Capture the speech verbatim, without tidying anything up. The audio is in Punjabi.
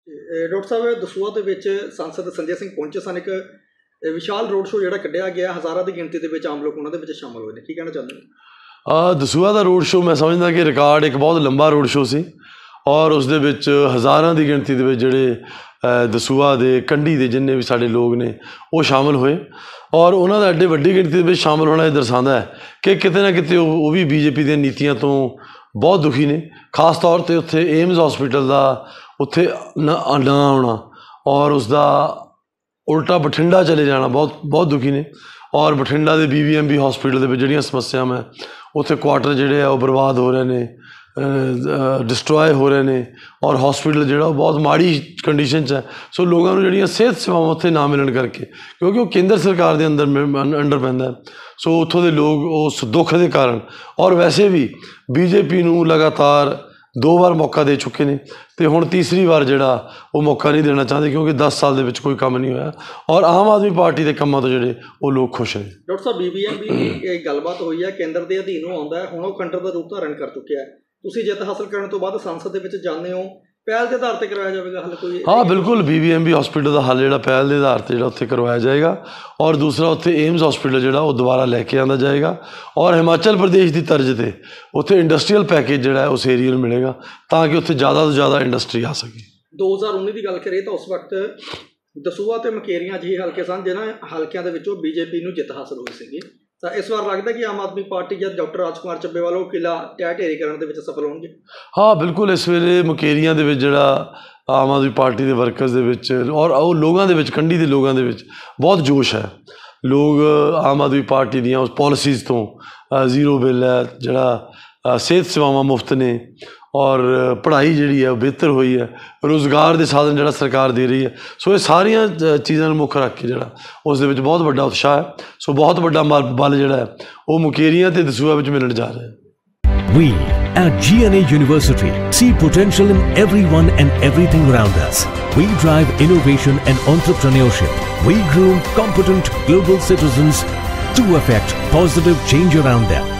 ਡਾਕਟਰ ਸਾਹਿਬ ਦਸੂਹਾ ਦੇ ਵਿੱਚ ਸੰਸਦ ਸੰਜੇ ਸਿੰਘ ਪਹੁੰਚੇ ਸਨ। ਇੱਕ ਵਿਸ਼ਾਲ ਰੋਡ ਸ਼ੋਅ ਜਿਹੜਾ ਕੱਢਿਆ ਗਿਆ, ਹਜ਼ਾਰਾਂ ਦੀ ਗਿਣਤੀ ਦੇ ਵਿੱਚ ਆਮ ਲੋਕ ਉਹਨਾਂ ਦੇ ਵਿੱਚ ਸ਼ਾਮਲ ਹੋਏ ਨੇ, ਕੀ ਕਹਿਣਾ ਚਾਹੁੰਦੇ ਹੋ? ਦਸੂਹਾ ਦਾ ਰੋਡ ਸ਼ੋਅ ਮੈਂ ਸਮਝਦਾ ਕਿ ਰਿਕਾਰਡ ਇੱਕ ਬਹੁਤ ਲੰਬਾ ਰੋਡ ਸ਼ੋਅ ਸੀ ਔਰ ਉਸ ਦੇ ਵਿੱਚ ਹਜ਼ਾਰਾਂ ਦੀ ਗਿਣਤੀ ਦੇ ਵਿੱਚ ਜਿਹੜੇ ਦਸੂਹਾ ਦੇ ਕੰਢੀ ਦੇ ਜਿੰਨੇ ਵੀ ਸਾਡੇ ਲੋਕ ਨੇ ਉਹ ਸ਼ਾਮਲ ਹੋਏ ਔਰ ਉਹਨਾਂ ਦਾ ਐਡੇ ਵੱਡੀ ਗਿਣਤੀ ਦੇ ਵਿੱਚ ਸ਼ਾਮਲ ਹੋਣਾ ਇਹ ਦਰਸਾਉਂਦਾ ਹੈ ਕਿ ਕਿਤੇ ਨਾ ਕਿਤੇ ਉਹ ਉਹ ਵੀ ਬੀਜੇਪੀ ਦੀਆਂ ਨੀਤੀਆਂ ਤੋਂ ਬਹੁਤ ਦੁਖੀ ਨੇ। ਖਾਸ ਤੌਰ 'ਤੇ ਉੱਥੇ ਏਮਜ਼ ਹੌਸਪੀਟਲ ਦਾ ਉੱਥੇ ਨਾ ਨਾ ਆਉਣਾ ਔਰ ਉਸਦਾ ਉਲਟਾ ਬਠਿੰਡਾ ਚਲੇ ਜਾਣਾ ਬਹੁਤ ਬਹੁਤ ਦੁਖੀ ਨੇ। ਔਰ ਬਠਿੰਡਾ ਦੇ B V M B hospital ਦੇ ਵਿੱਚ ਜਿਹੜੀਆਂ ਸਮੱਸਿਆਵਾਂ ਉੱਥੇ ਕੁਆਟਰ ਜਿਹੜੇ ਆ ਉਹ ਬਰਬਾਦ ਹੋ ਰਹੇ ਨੇ, ਡਿਸਟਰੋਏ ਹੋ ਰਹੇ ਨੇ ਔਰ ਹੌਸਪੀਟਲ ਜਿਹੜਾ ਉਹ ਬਹੁਤ ਮਾੜੀ ਕੰਡੀਸ਼ਨ 'ਚ ਹੈ। ਸੋ ਲੋਕਾਂ ਨੂੰ ਜਿਹੜੀਆਂ ਸਿਹਤ ਸੇਵਾਵਾਂ ਉੱਥੇ ਨਾ ਮਿਲਣ ਕਰਕੇ, ਕਿਉਂਕਿ ਉਹ ਕੇਂਦਰ ਸਰਕਾਰ ਦੇ ਅੰਦਰ ਅੰਡਰ ਪੈਂਦਾ, ਸੋ ਉੱਥੋਂ ਦੇ ਲੋਕ ਉਸ ਦੁੱਖ ਦੇ ਕਾਰਨ ਔਰ ਵੈਸੇ ਵੀ ਬੀਜੇਪੀ ਨੂੰ ਲਗਾਤਾਰ ਦੋ ਵਾਰ ਮੌਕਾ ਦੇ ਚੁੱਕੇ ਨੇ ਅਤੇ ਹੁਣ ਤੀਸਰੀ ਵਾਰ ਜਿਹੜਾ ਉਹ ਮੌਕਾ ਨਹੀਂ ਦੇਣਾ ਚਾਹੁੰਦੇ ਕਿਉਂਕਿ ਦਸ ਸਾਲ ਦੇ ਵਿੱਚ ਕੋਈ ਕੰਮ ਨਹੀਂ ਹੋਇਆ ਔਰ ਆਮ ਆਦਮੀ ਪਾਰਟੀ ਦੇ ਕੰਮਾਂ ਤੋਂ ਜਿਹੜੇ ਉਹ ਲੋਕ ਖੁਸ਼ ਨੇ। ਡਾਕਟਰ ਸਾਹਿਬ ਬੀ ਬੀ ਐਮ ਬੀ ਦੀ ਗੱਲਬਾਤ ਹੋਈ ਹੈ, ਕੇਂਦਰ ਦੇ ਅਧੀਨ ਉਹ ਆਉਂਦਾ ਹੈ, ਹੁਣ ਉਹ ਖੰਡਰ ਦਾ ਰੂਪ ਧਾਰਨ ਕਰ ਚੁੱਕਿਆ ਹੈ। ਤੁਸੀਂ ਜਿੱਤ ਹਾਸਲ ਕਰਨ ਤੋਂ ਬਾਅਦ ਸੰਸਦ ਦੇ ਵਿੱਚ ਜਾਂਦੇ ਹੋ, ਪਹਿਲ ਦੇ ਆਧਾਰ 'ਤੇ ਕਰਵਾਇਆ ਜਾਵੇਗਾ ਹੱਲ ਕੋਈ? ਹਾਂ ਬਿਲਕੁਲ, B V M B hospital ਦਾ ਹੱਲ ਜਿਹੜਾ ਪਹਿਲ ਦੇ ਆਧਾਰ 'ਤੇ ਜਿਹੜਾ ਉੱਥੇ ਕਰਵਾਇਆ ਜਾਏਗਾ ਔਰ ਦੂਸਰਾ ਉੱਥੇ ਏਮਜ਼ ਹੌਸਪੀਟਲ ਜਿਹੜਾ ਉਹ ਦੁਬਾਰਾ ਲੈ ਕੇ ਆਉਂਦਾ ਜਾਏਗਾ ਔਰ ਹਿਮਾਚਲ ਪ੍ਰਦੇਸ਼ ਦੀ ਤਰਜ਼ 'ਤੇ ਉੱਥੇ ਇੰਡਸਟਰੀਅਲ ਪੈਕੇਜ ਜਿਹੜਾ ਹੈ ਉਸ ਏਰੀਏ ਨੂੰ ਮਿਲੇਗਾ ਤਾਂ ਕਿ ਉੱਥੇ ਜ਼ਿਆਦਾ ਤੋਂ ਜ਼ਿਆਦਾ ਇੰਡਸਟਰੀ ਆ ਸਕੇ। ਦੋ ਹਜ਼ਾਰ ਉੱਨੀ ਦੀ ਗੱਲ ਕਰੀਏ ਤਾਂ ਉਸ ਵਕਤ ਦਸੂਹਾ ਅਤੇ ਮੁਕੇਰੀਆਂ ਜਿਹੇ ਹਲਕੇ ਸਨ ਜਿਹਨਾਂ ਹਲਕਿਆਂ ਦੇ ਵਿੱਚੋਂ ਬੀਜੇਪੀ ਨੂੰ ਜਿੱਤ ਹਾਸਲ ਹੋਈ ਸੀਗੀ, ਤਾਂ ਇਸ ਵਾਰ ਲੱਗਦਾ ਕਿ ਆਮ ਆਦਮੀ ਪਾਰਟੀ ਜਦ ਡਾਕਟਰ ਰਾਜਕੁਮਾਰ ਚੱਬੇਵਾਲ ਉਹ ਕਿਲ੍ਹਾ ਢਹਿ ਢੇਰੀ ਕਰਨ ਦੇ ਵਿੱਚ ਸਫਲ ਹੋਣਗੇ? ਹਾਂ ਬਿਲਕੁਲ, ਇਸ ਵੇਲੇ ਮੁਕੇਰੀਆਂ ਦੇ ਵਿੱਚ ਜਿਹੜਾ ਆਮ ਆਦਮੀ ਪਾਰਟੀ ਦੇ ਵਰਕਰਸ ਦੇ ਵਿੱਚ ਔਰ ਉਹ ਲੋਕਾਂ ਦੇ ਵਿੱਚ, ਕੰਢੀ ਦੇ ਲੋਕਾਂ ਦੇ ਵਿੱਚ ਬਹੁਤ ਜੋਸ਼ ਹੈ। ਲੋਕ ਆਮ ਆਦਮੀ ਪਾਰਟੀ ਦੀਆਂ ਉਸ ਪੋਲਿਸੀਜ਼ ਤੋਂ, ਜ਼ੀਰੋ ਬਿੱਲ ਹੈ ਜਿਹੜਾ, ਸਿਹਤ ਸੇਵਾਵਾਂ ਮੁਫਤ ਨੇ ਔਰ ਪੜ੍ਹਾਈ ਜਿਹੜੀ ਹੈ ਉਹ ਬਿਹਤਰ ਹੋਈ ਹੈ, ਰੁਜ਼ਗਾਰ ਦੇ ਸਾਧਨ ਜਿਹੜਾ ਸਰਕਾਰ ਦੇ ਰਹੀ ਹੈ, ਸੋ ਇਹ ਸਾਰੀਆਂ ਚੀਜ਼ਾਂ ਨੂੰ ਮੁੱਖ ਰੱਖ ਕੇ ਜਿਹੜਾ ਉਸ ਦੇ ਵਿੱਚ ਬਹੁਤ ਵੱਡਾ ਉਤਸ਼ਾਹ ਹੈ। ਸੋ ਬਹੁਤ ਵੱਡਾ ਬਲ ਜਿਹੜਾ ਹੈ ਉਹ ਮੁਕੇਰੀਆਂ ਅਤੇ ਦਸੂਹਾ ਵਿੱਚ ਮਿਲਣ ਜਾ ਰਿਹਾ ਹੈ। We at G N A University see potential in everyone and everything around us. We drive innovation and entrepreneurship. We groom competent global citizens to affect positive change around them.